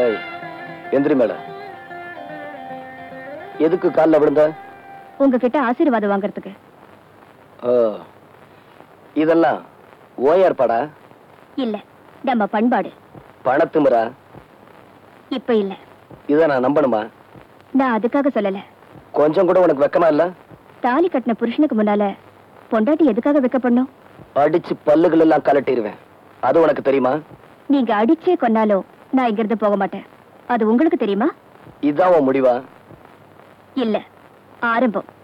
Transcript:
ஏய், எந்திரி மேல. எதுக்கு கால்ல விழுந்த? உங்ககிட்ட ஆசீர்வாதம் வாங்குறதுக்கு. இதெல்லாம் ஓ ஏற்பாடா? இல்ல, நம்ம பண்பாடு. பணத்துமுறா? இப்ப இல்ல. இத நான் நம்பணுமா? நான் அதுக்காக சொல்லல. கொஞ்சம் கூட உனக்கு வெக்கமா இல்ல? தாலி கட்டின புருஷனுக்கு முன்னால பொண்டாட்டி எதுக்காக வெக்கப்படணும்? அடிச்சு பல்லுகள் எல்லாம் கலட்டிடுவேன். அது உனக்கு தெரியுமா? நீங்க அடிச்சே கொன்னாலும் நான் இங்கிருந்து போக மாட்டேன். அது உங்களுக்கு தெரியுமா? இதான் உன் முடிவா? இல்ல, ஆரம்பம்.